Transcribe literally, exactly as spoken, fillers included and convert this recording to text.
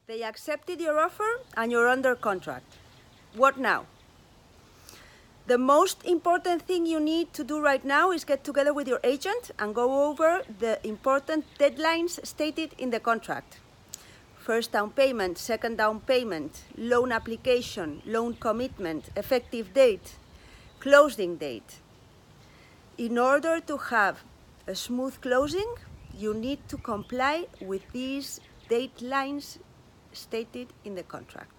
They accepted your offer and you're under contract. What now? The most important thing you need to do right now is get together with your agent and go over the important deadlines stated in the contract. First down payment, second down payment, loan application, loan commitment, effective date, closing date. In order to have a smooth closing, you need to comply with these deadlines stated in the contract.